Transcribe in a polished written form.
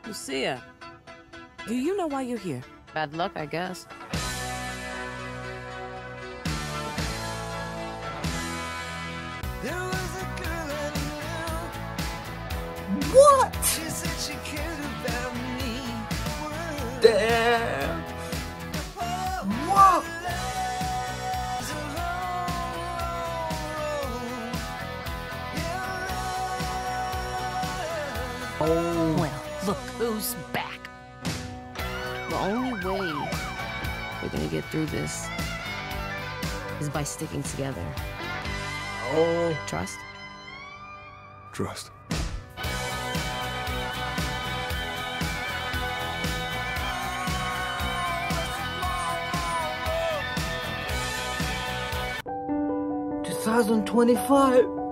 Lucia, do you know why you're here? Bad luck, I guess. What? Damn. What? Oh. Well, look who's back. The only way we're gonna get through this is by sticking together. Oh. Trust? Trust. "2025.